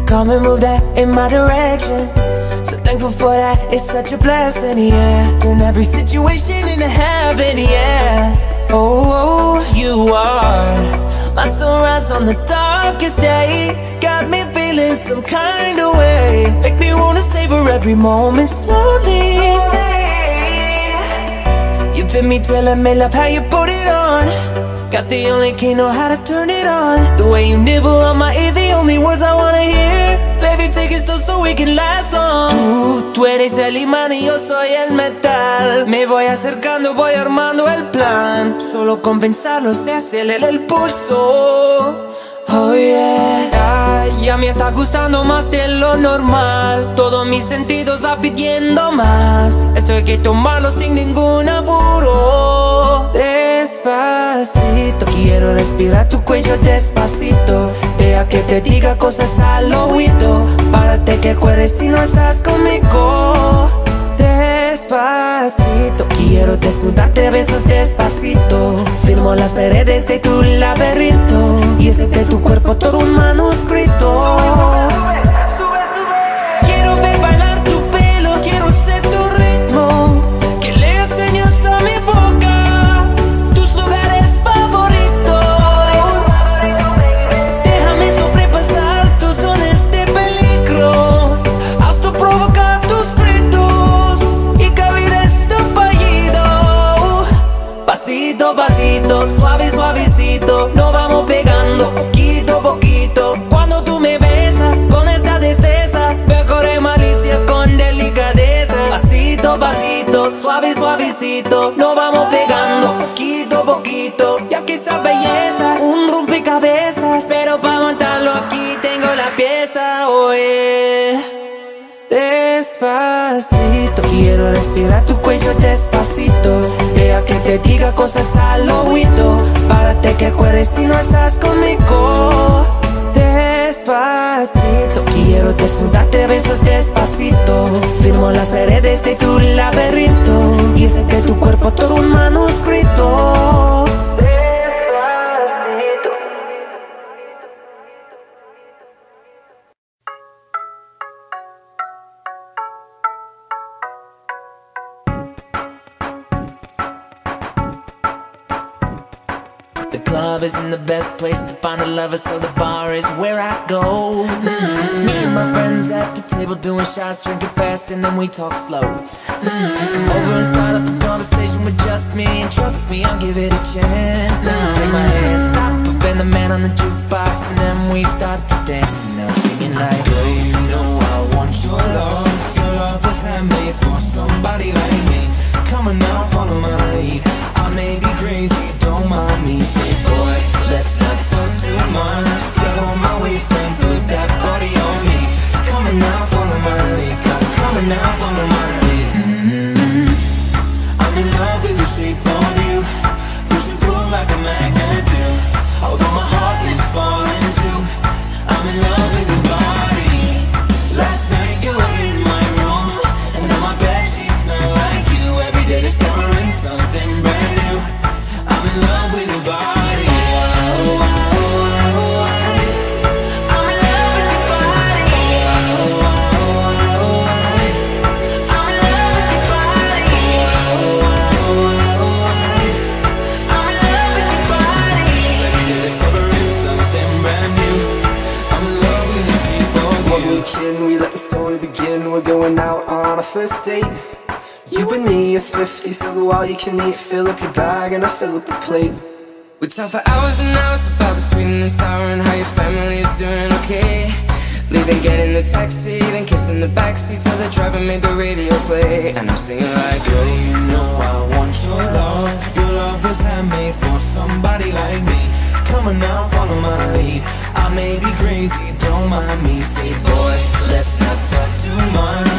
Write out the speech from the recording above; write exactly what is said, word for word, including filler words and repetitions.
come and move that in my direction. So thankful for that, it's such a blessing, yeah. Turn every situation into heaven, yeah. Oh, oh, you are my sunrise on the darkest day. Got me feeling some kind of way. Make me wanna savor every moment slowly. You fit me, telling me love how you put it on. Got the only key, know how to turn it on. The way you nibble on my ear, the only words I wanna hear. Baby, take it slow so we can last long. Tú, tú eres el imán y yo soy el metal. Me voy acercando, voy armando el plan. Solo con pensarlo se acelera el pulso. Oh yeah, ya, ya me está gustando más de lo normal. Todos mis sentidos va pidiendo más. Esto hay que tomarlo sin ningún apuro. Despacito, quiero respirar tu cuello despacito. Deja que te diga cosas al oído. Párate que acuerdes si no estás conmigo. Despacito, quiero desnudarte a besos despacito. Firmo las paredes de tu laberinto y ese de tu cuerpo todo un manuscrito. Quiero ver bailar tu pelo, quiero ser tu ritmo. Que le enseñas a mi boca tus lugares favoritos. Déjame sobrepasar tus zonas de peligro hasta provocar tus gritos y cabir este fallido. Pasito, pasito, suave, suavecito, nos vamos pegando poquito a poquito. Cuando tú me besas con esta destreza, veo correr malicia con delicadeza. Pasito, pasito, suave, suavecito, nos vamos pegando poquito a poquito. Ya que esa belleza, un rompecabezas, pero para montarlo aquí tengo la pieza, oye. Despacito, quiero respirar tu cuello despacito. Deja que te diga cosas al oído. Párate que acuerdes si no estás conmigo. Despacito, quiero desnudarte a besos despacito. Firmo las paredes de tu laberinto y ese de tu cuerpo todo un manuscrito. The club isn't the best place to find a lover, so the bar is where I go. Mm-hmm. Me and my friends at the table doing shots, drinking fast, and then we talk slow. Mm-hmm. Come over and start up a conversation with just me, and trust me, I'll give it a chance. Mm-hmm. Take my hand, stop, up and the man on the jukebox, and then we start to dance, and I'm singing like, girl, you know I want your love. Your love was handmade for somebody like me. Come on now, follow my lead. I may be crazy, don't mind me. Say boy, let's not talk too much. Grab on my waist and put that body on me. Come on now, follow my lead. Come, come on now, follow my lead. Mm-hmm. I'm in love with the shape of you. Push and pull like a magnet do. Although my heart is falling too, I'm in love with your body. Last night you were in my room, and now my bedsheets smell like you. Every day discovering something brand new. I'm in love with your body. Oh, oh, oh, oh. I'm in love with your body. Oh, oh, oh, oh. I'm in love with your body. Oh, oh, oh. I'm in love with your body. Every day discovering something brand new. I'm in love with the shape of you. One weekend, we let the story begin. We're going out on a first date. You and me are thrifty, so go all you can eat. Fill up your bag and I fill up a plate. We talk for hours and hours about the sweet and the sour and how your family is doing okay. Leaving, getting the taxi, then kissing the backseat till the driver made the radio play. And I'm singing like, girl, you know I want your love. Your love was handmade for somebody like me. Come on now, follow my lead. I may be crazy, don't mind me. Say boy, let's not talk too much.